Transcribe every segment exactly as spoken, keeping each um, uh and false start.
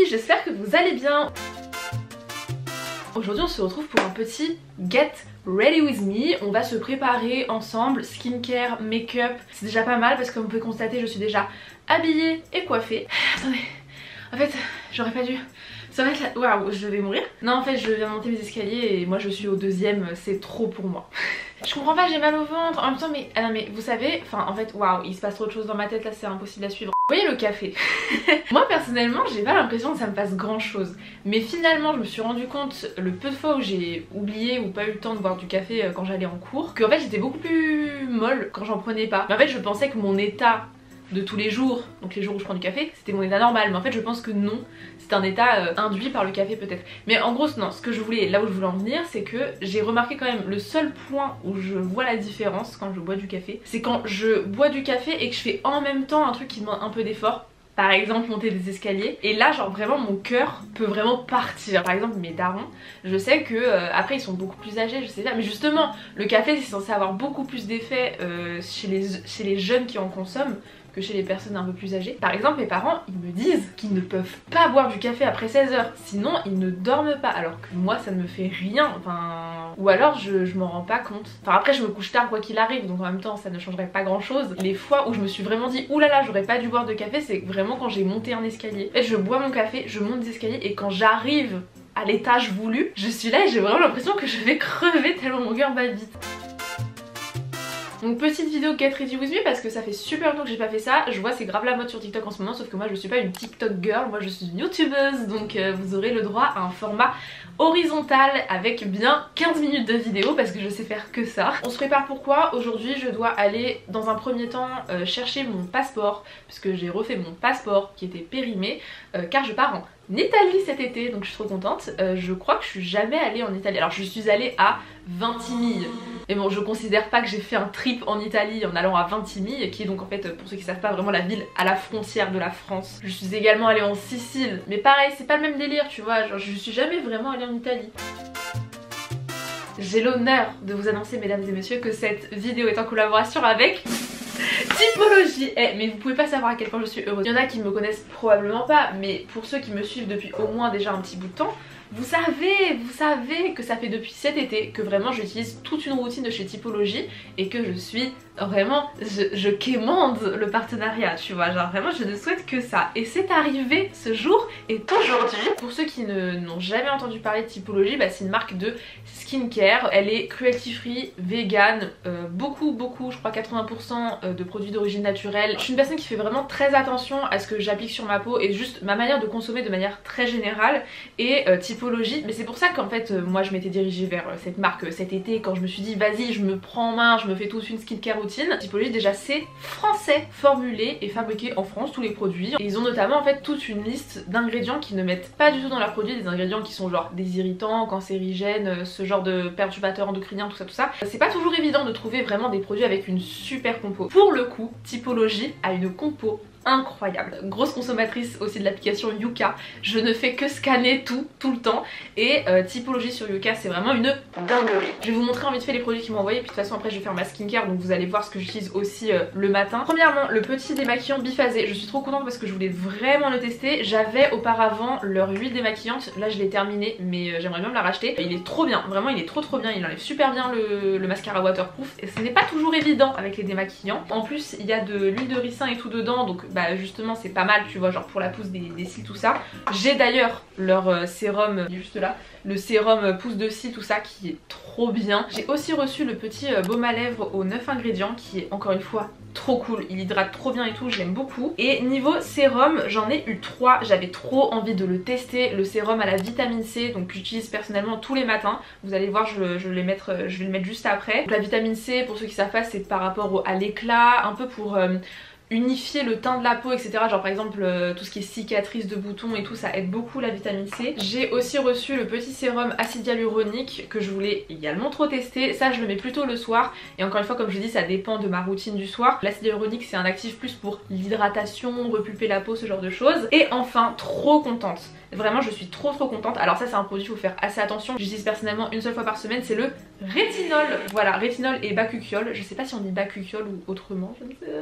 j'espère que vous allez bien. Aujourd'hui on se retrouve pour un petit Get Ready With Me. On va se préparer ensemble, skincare, make-up. C'est déjà pas mal parce que comme vous pouvez constater je suis déjà habillée et coiffée. Attendez, en fait j'aurais pas dû... Ça va être là... Waouh, je vais mourir. Non en fait je viens de monter mes escaliers et moi je suis au deuxième, c'est trop pour moi. Je comprends pas, j'ai mal au ventre. En même temps mais... Ah non mais vous savez, enfin en fait waouh, il se passe trop de choses dans ma tête là, c'est impossible à suivre. Vous voyez le café. Moi personnellement j'ai pas l'impression que ça me fasse grand chose. Mais finalement je me suis rendu compte le peu de fois où j'ai oublié ou pas eu le temps de boire du café quand j'allais en cours, qu'en fait j'étais beaucoup plus molle quand j'en prenais pas. Mais en fait je pensais que mon état de tous les jours, donc les jours où je prends du café, c'était mon état normal, mais en fait je pense que non, c'est un état euh, induit par le café peut-être. Mais en gros non, ce que je voulais, là où je voulais en venir, c'est que j'ai remarqué quand même le seul point où je vois la différence quand je bois du café, c'est quand je bois du café et que je fais en même temps un truc qui demande un peu d'effort. Par exemple monter des escaliers, et là genre vraiment mon cœur peut vraiment partir. Par exemple mes darons, je sais que euh, après ils sont beaucoup plus âgés, je sais pas, mais justement le café c'est censé avoir beaucoup plus d'effet euh, chez, les, chez les jeunes qui en consomment que chez les personnes un peu plus âgées. Par exemple mes parents ils me disent qu'ils ne peuvent pas boire du café après seize heures, sinon ils ne dorment pas, alors que moi ça ne me fait rien, enfin... Ou alors je, je m'en rends pas compte. Enfin après je me couche tard quoi qu'il arrive, donc en même temps ça ne changerait pas grand chose. Les fois où je me suis vraiment dit oulala j'aurais pas dû boire de café, c'est vraiment quand j'ai monté un escalier. Et je bois mon café, je monte des escaliers et quand j'arrive à l'étage voulu, je suis là et j'ai vraiment l'impression que je vais crever tellement mon cœur bat vite. Donc petite vidéo Get Ready With Me parce que ça fait super longtemps que j'ai pas fait ça. Je vois c'est grave la mode sur TikTok en ce moment, sauf que moi je suis pas une TikTok girl, moi je suis une youtubeuse. Donc euh, vous aurez le droit à un format horizontal avec bien quinze minutes de vidéo parce que je sais faire que ça. On se prépare pourquoi? Aujourd'hui je dois aller dans un premier temps euh, chercher mon passeport, puisque j'ai refait mon passeport qui était périmé, euh, car je pars en Italie cet été, donc je suis trop contente. Euh, je crois que je suis jamais allée en Italie. Alors je suis allée à Ventimille. Mais bon, je considère pas que j'ai fait un trip en Italie en allant à Ventimille, qui est donc en fait, pour ceux qui savent pas, vraiment la ville à la frontière de la France. Je suis également allée en Sicile, mais pareil, c'est pas le même délire, tu vois, genre je suis jamais vraiment allée en Italie. J'ai l'honneur de vous annoncer, mesdames et messieurs, que cette vidéo est en collaboration avec Typologie. Eh, mais vous pouvez pas savoir à quel point je suis heureuse. Il y en a qui me connaissent probablement pas, mais pour ceux qui me suivent depuis au moins déjà un petit bout de temps, vous savez, vous savez que ça fait depuis cet été que vraiment j'utilise toute une routine de chez Typologie et que je suis vraiment, je, je quémande le partenariat, tu vois, genre vraiment je ne souhaite que ça. Et c'est arrivé ce jour et aujourd'hui. Pour ceux qui n'ont jamais entendu parler de Typologie, bah, c'est une marque de skincare, elle est cruelty free, vegan, euh, beaucoup beaucoup, je crois quatre-vingts pour cent de produits d'origine naturelle. Je suis une personne qui fait vraiment très attention à ce que j'applique sur ma peau et juste ma manière de consommer de manière très générale. Et euh, Typologie, mais c'est pour ça qu'en fait euh, moi je m'étais dirigée vers euh, cette marque euh, cet été quand je me suis dit vas-y je me prends en main, je me fais toute une skincare routine. Typologie déjà c'est français, formulé et fabriqué en France tous les produits. Et ils ont notamment en fait toute une liste d'ingrédients qui ne mettent pas du tout dans leurs produits, des ingrédients qui sont genre des irritants, cancérigènes, ce genre de perturbateurs endocriniens, tout ça tout ça. C'est pas toujours évident de trouver vraiment des produits avec une super compo. Pour le coup, Typologie a une compo incroyable. Grosse consommatrice aussi de l'application Yuka, je ne fais que scanner tout, tout le temps, et euh, Typologie sur Yuka c'est vraiment une dinguerie. Je vais vous montrer en vite fait les produits qu'ils m'ont envoyés, puis de toute façon après je vais faire ma skincare, donc vous allez voir ce que j'utilise aussi euh, le matin. Premièrement le petit démaquillant biphasé, je suis trop contente parce que je voulais vraiment le tester. J'avais auparavant leur huile démaquillante, là je l'ai terminée mais euh, j'aimerais bien me la racheter. Il est trop bien, vraiment il est trop trop bien, il enlève super bien le, le mascara waterproof et ce n'est pas toujours évident avec les démaquillants. En plus il y a de l'huile de ricin et tout dedans, donc bah justement c'est pas mal tu vois, genre pour la pousse des, des cils tout ça. J'ai d'ailleurs leur euh, sérum, il est juste là, le sérum pousse de cils tout ça qui est trop bien. J'ai aussi reçu le petit euh, baume à lèvres aux neuf ingrédients qui est encore une fois trop cool, il hydrate trop bien et tout, j'aime beaucoup. Et niveau sérum j'en ai eu trois, j'avais trop envie de le tester, le sérum à la vitamine C, donc j'utilise personnellement tous les matins. Vous allez voir je, je, vais, les mettre, je vais le mettre juste après. Donc la vitamine C pour ceux qui savent pas c'est par rapport au, à l'éclat, un peu pour... Euh, unifier le teint de la peau etc, genre par exemple euh, tout ce qui est cicatrices de boutons et tout, ça aide beaucoup la vitamine C. J'ai aussi reçu le petit sérum acide hyaluronique que je voulais également trop tester, ça je le mets plutôt le soir et encore une fois comme je dis ça dépend de ma routine du soir. L'acide hyaluronique c'est un actif plus pour l'hydratation, repulper la peau, ce genre de choses. Et enfin trop contente, vraiment je suis trop trop contente. Alors ça c'est un produit, il faut faire assez attention, j'utilise personnellement une seule fois par semaine, c'est le rétinol. Voilà, rétinol et bakuchiol, je sais pas si on dit bakuchiol ou autrement, je ne sais...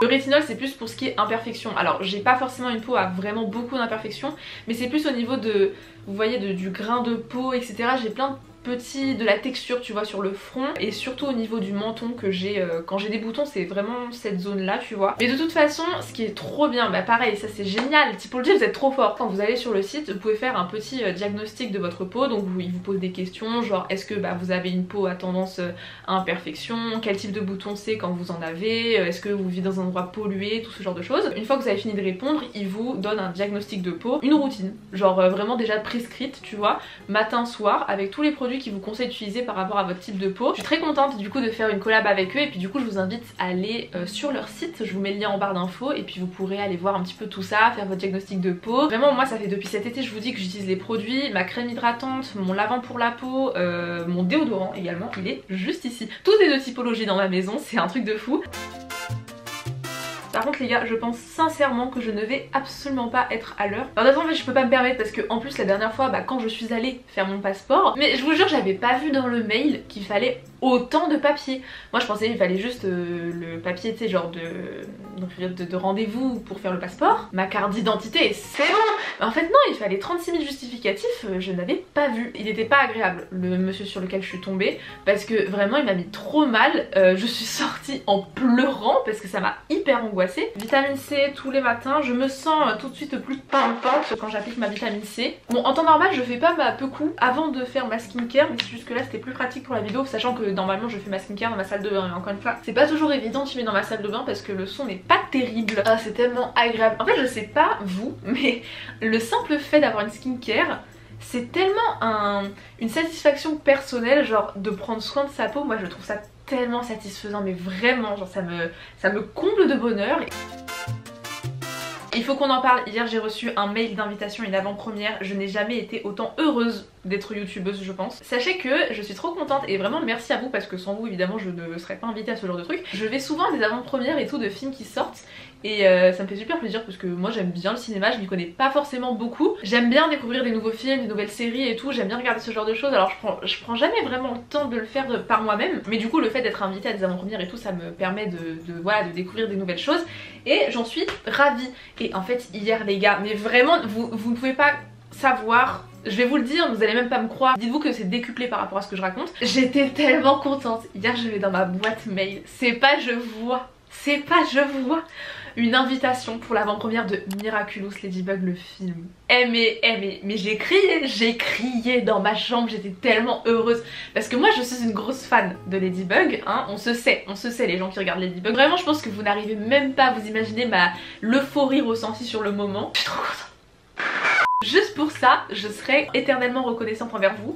Le rétinol c'est plus pour ce qui est imperfection. Alors j'ai pas forcément une peau à vraiment beaucoup d'imperfections, mais c'est plus au niveau de, vous voyez, de, du grain de peau, et cetera. J'ai plein de petits, de la texture tu vois sur le front, et surtout au niveau du menton que j'ai euh, quand j'ai des boutons, c'est vraiment cette zone là tu vois. Mais de toute façon ce qui est trop bien, bah pareil ça c'est génial, Typology vous êtes trop fort. Quand vous allez sur le site vous pouvez faire un petit euh, diagnostic de votre peau, donc vous, il vous pose des questions genre est-ce que bah, vous avez une peau à tendance euh, à imperfection, quel type de bouton c'est quand vous en avez, euh, est-ce que vous vivez dans un endroit pollué, tout ce genre de choses. Une fois que vous avez fini de répondre, il vous donne un diagnostic de peau, une routine, genre euh, vraiment déjà prescrite tu vois, matin soir, avec tous les produits qui vous conseillent d'utiliser par rapport à votre type de peau. Je suis très contente du coup de faire une collab avec eux, et puis du coup je vous invite à aller euh, sur leur site, je vous mets le lien en barre d'infos, et puis vous pourrez aller voir un petit peu tout ça, faire votre diagnostic de peau. Vraiment moi ça fait depuis cet été je vous dis que j'utilise les produits, ma crème hydratante, mon lavant pour la peau, euh, mon déodorant également, il est juste ici. Tout est de Typology dans ma maison, c'est un truc de fou. Par contre les gars, je pense sincèrement que je ne vais absolument pas être à l'heure. Alors d'abord en fait je peux pas me permettre parce que en plus la dernière fois bah, quand je suis allée faire mon passeport, mais je vous jure j'avais pas vu dans le mail qu'il fallait autant de papier. Moi je pensais qu'il fallait juste euh, le papier tu sais genre de, de, de rendez-vous pour faire le passeport, ma carte d'identité et c'est bon. Mais en fait non, il fallait trente-six mille justificatifs, euh, je n'avais pas vu. Il était pas agréable le monsieur sur lequel je suis tombée, parce que vraiment il m'a mis trop mal. euh, Je suis sortie en pleurant parce que ça m'a hyper angoissée. Vitamine C tous les matins, je me sens euh, tout de suite plus pimpante quand j'applique ma vitamine C. Bon en temps normal je fais pas ma peu coup avant de faire ma skincare, mais c'est juste que là c'était plus pratique pour la vidéo, sachant que normalement je fais ma skincare dans ma salle de bain, et encore une fois c'est pas toujours évident de filmer dans ma salle de bain parce que le son n'est pas terrible. Ah c'est tellement agréable. En fait je sais pas vous, mais le simple fait d'avoir une skincare c'est tellement un, une satisfaction personnelle, genre de prendre soin de sa peau. Moi je trouve ça tellement satisfaisant, mais vraiment genre ça me, ça me comble de bonheur. Il faut qu'on en parle, hier j'ai reçu un mail d'invitation, une avant-première, je n'ai jamais été autant heureuse d'être youtubeuse je pense. Sachez que je suis trop contente et vraiment merci à vous parce que sans vous évidemment je ne serais pas invitée à ce genre de truc. Je vais souvent à des avant-premières et tout de films qui sortent et euh, ça me fait super plaisir parce que moi j'aime bien le cinéma, je m'y connais pas forcément beaucoup. J'aime bien découvrir des nouveaux films, des nouvelles séries et tout, j'aime bien regarder ce genre de choses. Alors je prends, je prends jamais vraiment le temps de le faire de, par moi-même, mais du coup le fait d'être invitée à des avant-premières et tout ça me permet de, de, voilà, de découvrir des nouvelles choses et j'en suis ravie. Et en fait hier les gars, mais vraiment vous, vous ne pouvez pas savoir, je vais vous le dire, vous allez même pas me croire, dites-vous que c'est décuplé par rapport à ce que je raconte. J'étais tellement contente, hier je vais dans ma boîte mail, c'est pas je vois, c'est pas je vois une invitation pour l'avant-première de Miraculous Ladybug le film. Eh mais, eh mais, mais j'ai crié, j'ai crié dans ma chambre, j'étais tellement heureuse. Parce que moi je suis une grosse fan de Ladybug, hein, on se sait, on se sait les gens qui regardent Ladybug. Vraiment je pense que vous n'arrivez même pas à vous imaginer ma l'euphorie ressentie sur le moment. Je suis trop contente. Juste pour ça, je serai éternellement reconnaissante envers vous.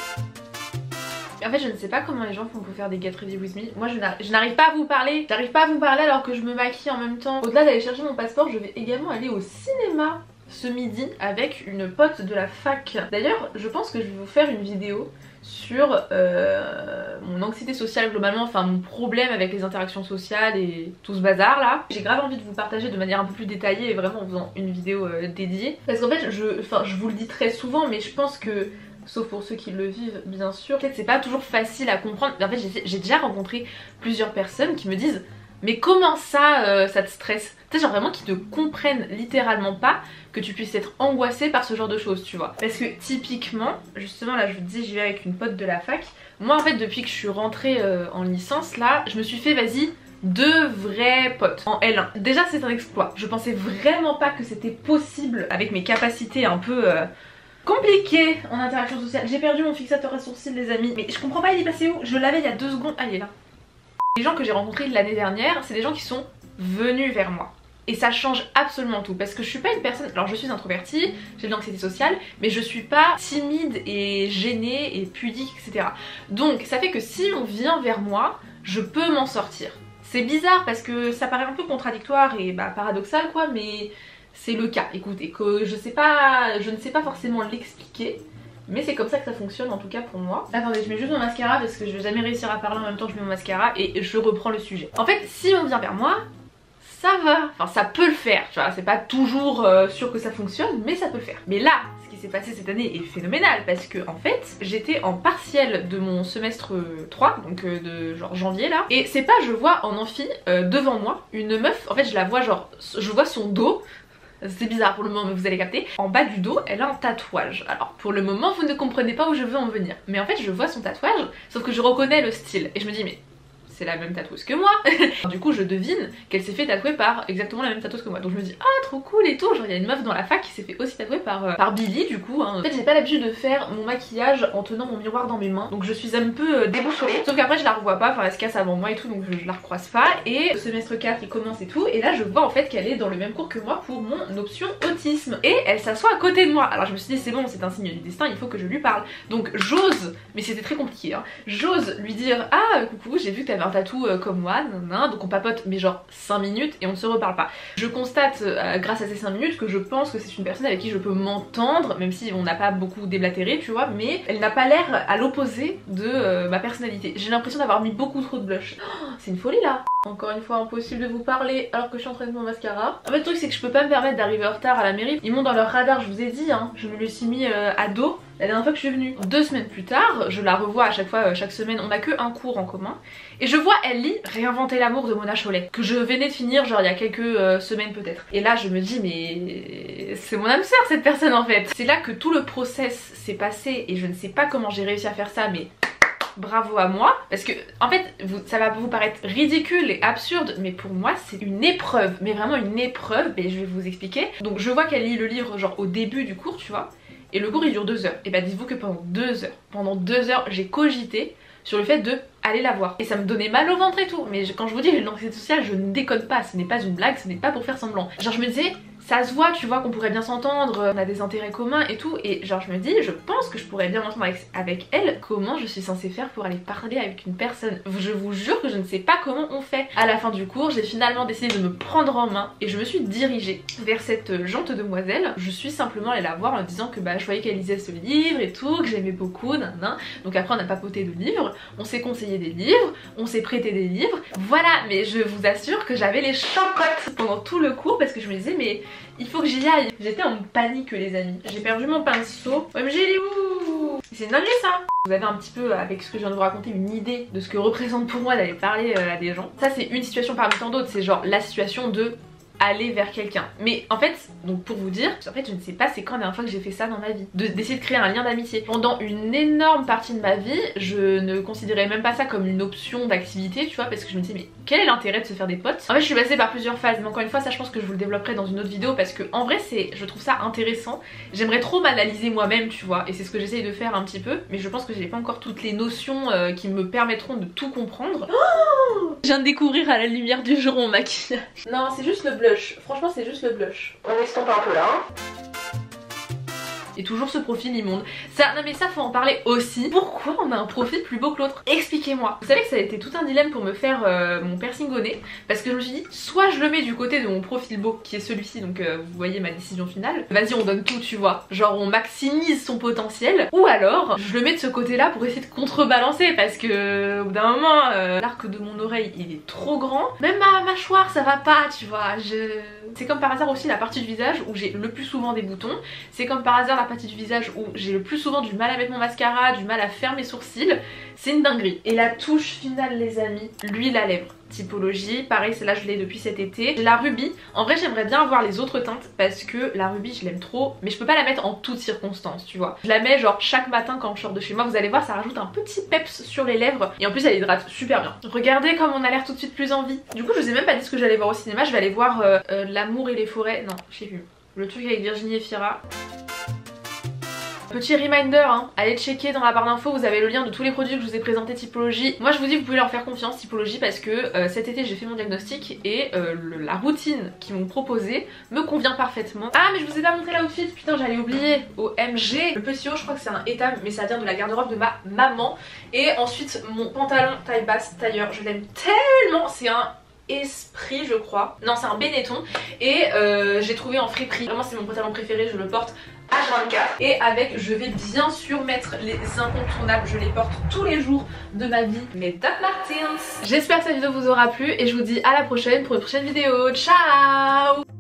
En fait je ne sais pas comment les gens font pour faire des get ready with me. Moi je n'arrive pas à vous parler. J'arrive pas à vous parler alors que je me maquille en même temps. Au-delà d'aller chercher mon passeport, je vais également aller au cinéma ce midi avec une pote de la fac. D'ailleurs je pense que je vais vous faire une vidéo sur euh, mon anxiété sociale globalement, enfin mon problème avec les interactions sociales et tout ce bazar là. J'ai grave envie de vous partager de manière un peu plus détaillée et vraiment en faisant une vidéo euh, dédiée. Parce qu'en fait je, enfin, je vous le dis très souvent mais je pense que, sauf pour ceux qui le vivent bien sûr, peut-être c'est pas toujours facile à comprendre. En fait j'ai déjà rencontré plusieurs personnes qui me disent mais comment ça euh, ça te stresse? Tu sais genre vraiment qui te comprennent littéralement pas que tu puisses être angoissée par ce genre de choses tu vois. Parce que typiquement, justement là je vous dis j'y vais avec une pote de la fac. Moi en fait depuis que je suis rentrée euh, en licence là, je me suis fait vas-y deux vrais potes en L un. Déjà c'est un exploit, je pensais vraiment pas que c'était possible avec mes capacités un peu... Euh, compliqué en interaction sociale. J'ai perdu mon fixateur à sourcils les amis, mais je comprends pas il est passé où? Je l'avais il y a deux secondes, ah il est là. Les gens que j'ai rencontrés l'année dernière, c'est des gens qui sont venus vers moi. Et ça change absolument tout parce que je suis pas une personne, alors je suis introvertie, j'ai de l'anxiété sociale, mais je suis pas timide et gênée et pudique et cetera. Donc ça fait que si on vient vers moi, je peux m'en sortir. C'est bizarre parce que ça paraît un peu contradictoire et bah paradoxal quoi, mais c'est le cas. Écoutez, que je sais pas, je ne sais pas forcément l'expliquer, mais c'est comme ça que ça fonctionne en tout cas pour moi. Attendez, je mets juste mon mascara parce que je vais jamais réussir à parler en même temps que je mets mon mascara et je reprends le sujet. En fait, si on vient vers moi, ça va, enfin ça peut le faire, tu vois, c'est pas toujours euh, sûr que ça fonctionne, mais ça peut le faire. Mais là, ce qui s'est passé cette année est phénoménal parce que en fait, j'étais en partiel de mon semestre trois, donc euh, de genre janvier là, et c'est pas je vois en amphi euh, devant moi une meuf, en fait je la vois genre, je vois son dos. C'est bizarre pour le moment mais vous allez capter. En bas du dos elle a un tatouage. Alors pour le moment vous ne comprenez pas où je veux en venir. Mais en fait je vois son tatouage sauf que je reconnais le style. Et je me dis mais c'est la même tatoueuse que moi. Du coup je devine qu'elle s'est fait tatouer par exactement la même tatoueuse que moi. Donc je me dis ah trop cool et tout. Genre il y a une meuf dans la fac qui s'est fait aussi tatouer par, euh, par Billy du coup hein. En fait j'ai pas l'habitude de faire mon maquillage en tenant mon miroir dans mes mains. Donc je suis un peu euh, déboussolée. Sauf qu'après je la revois pas, enfin elle se casse avant moi et tout donc je, je la recroise pas. Et le semestre quatre il commence et tout. Et là je vois en fait qu'elle est dans le même cours que moi pour mon option autisme. Et elle s'assoit à côté de moi. Alors je me suis dit c'est bon c'est un signe du destin, il faut que je lui parle. Donc j'ose, mais c'était très compliqué hein, j'ose lui dire ah coucou j'ai vu que t'avais un tatou euh, comme moi, nanana. Donc on papote mais genre cinq minutes et on ne se reparle pas. Je constate euh, grâce à ces cinq minutes que je pense que c'est une personne avec qui je peux m'entendre, même si on n'a pas beaucoup déblatéré tu vois, mais elle n'a pas l'air à l'opposé de euh, ma personnalité. J'ai l'impression d'avoir mis beaucoup trop de blush. Oh, c'est une folie là. Encore une fois impossible de vous parler alors que je suis en train de mon mascara. En fait le truc c'est que je peux pas me permettre d'arriver en retard à la mairie. Ils m'ont dans leur radar, je vous ai dit hein, je me le suis mis euh, à dos la dernière fois que je suis venue. Deux semaines plus tard, je la revois à chaque fois, euh, chaque semaine, on a que un cours en commun. Et je vois elle lit Réinventer l'amour de Mona Chollet, que je venais de finir genre il y a quelques euh, semaines peut-être. Et là je me dis mais c'est mon âme sœur cette personne en fait. C'est là que tout le process s'est passé et je ne sais pas comment j'ai réussi à faire ça mais... bravo à moi, parce que en fait vous, ça va vous paraître ridicule et absurde mais pour moi c'est une épreuve, mais vraiment une épreuve et je vais vous expliquer. Donc je vois qu'elle lit le livre genre au début du cours tu vois, et le cours il dure deux heures, et bah dites-vous que pendant deux heures, pendant deux heures j'ai cogité sur le fait de aller la voir et ça me donnait mal au ventre et tout, mais je, quand je vous dis j'ai une anxiété sociale je ne déconne pas, ce n'est pas une blague, ce n'est pas pour faire semblant. Genre je me disais ça se voit tu vois qu'on pourrait bien s'entendre, on a des intérêts communs et tout, et genre je me dis je pense que je pourrais bien m'entendre avec, avec elle. Comment je suis censée faire pour aller parler avec une personne? Je vous jure que je ne sais pas comment on fait. À la fin du cours j'ai finalement décidé de me prendre en main et je me suis dirigée vers cette jante demoiselle. Je suis simplement allée la voir en disant que bah je voyais qu'elle lisait ce livre et tout, que j'aimais beaucoup, nan, nan. Donc après on a papoté de livres, on s'est conseillé des livres, on s'est prêté des livres, voilà. Mais je vous assure que j'avais les champottes pendant tout le cours parce que je me disais mais il faut que j'y aille. J'étais en panique les amis. J'ai perdu mon pinceau. O M G il est où? C'est une dinguerie ça. Vous avez un petit peu avec ce que je viens de vous raconter une idée de ce que représente pour moi d'aller parler à des gens. Ça c'est une situation parmi tant d'autres, c'est genre la situation de aller vers quelqu'un. Mais en fait, donc pour vous dire, en fait je ne sais pas c'est quand la dernière fois que j'ai fait ça dans ma vie, d'essayer de, de créer un lien d'amitié. Pendant une énorme partie de ma vie, je ne considérais même pas ça comme une option d'activité, tu vois, parce que je me disais mais quel est l'intérêt de se faire des potes? En fait je suis passée par plusieurs phases, mais encore une fois ça je pense que je vous le développerai dans une autre vidéo parce que en vrai c'est, je trouve ça intéressant. J'aimerais trop m'analyser moi-même tu vois, et c'est ce que j'essaye de faire un petit peu, mais je pense que j'ai pas encore toutes les notions euh, qui me permettront de tout comprendre. Oh, je viens de découvrir à la lumière du jour mon maquillage. Non c'est juste le bleu. Franchement c'est juste le blush. On estompe un peu là hein. Et toujours ce profil immonde. Ça, non mais ça faut en parler aussi. Pourquoi on a un profil plus beau que l'autre? Expliquez-moi. Vous savez que ça a été tout un dilemme pour me faire euh, mon piercing au nez. Parce que je me suis dit, soit je le mets du côté de mon profil beau, qui est celui-ci, donc euh, vous voyez ma décision finale. Vas-y on donne tout tu vois. Genre on maximise son potentiel. Ou alors je le mets de ce côté là pour essayer de contrebalancer. Parce que au bout d'un moment, euh, l'arc de mon oreille il est trop grand. Même ma mâchoire ça va pas tu vois. Je... C'est comme par hasard aussi la partie du visage où j'ai le plus souvent des boutons. C'est comme par hasard la partie du visage où j'ai le plus souvent du mal à mettre mon mascara, du mal à faire mes sourcils. C'est une dinguerie. Et la touche finale les amis, l'huile à lèvres. Typologie, pareil celle-là je l'ai depuis cet été. J'ai la rubis, en vrai j'aimerais bien avoir les autres teintes parce que la rubis je l'aime trop, mais je peux pas la mettre en toutes circonstances tu vois. Je la mets genre chaque matin quand je sors de chez moi, vous allez voir ça rajoute un petit peps sur les lèvres et en plus elle hydrate super bien. Regardez comme on a l'air tout de suite plus envie. Du coup je vous ai même pas dit ce que j'allais voir au cinéma, je vais aller voir euh, euh, L'amour et les forêts, non je sais plus, le truc avec Virginie Efira. Petit reminder, hein, allez checker dans la barre d'infos, vous avez le lien de tous les produits que je vous ai présentés Typologie. Moi je vous dis vous pouvez leur faire confiance Typologie parce que euh, cet été j'ai fait mon diagnostic et euh, le, la routine qu'ils m'ont proposée me convient parfaitement. Ah mais je vous ai pas montré l'outfit, putain j'allais oublier. O M G, le petit haut je crois que c'est un étam mais ça vient de la garde-robe de ma maman. Et ensuite mon pantalon taille basse tailleur, je l'aime tellement, c'est un Esprit je crois. Non c'est un Benetton et euh, j'ai trouvé en friperie. Vraiment c'est mon pantalon préféré, je le porte H vingt-quatre. Et avec je vais bien sûr mettre les incontournables, je les porte tous les jours de ma vie, mes Doc Martens. J'espère que cette vidéo vous aura plu et je vous dis à la prochaine pour une prochaine vidéo. Ciao.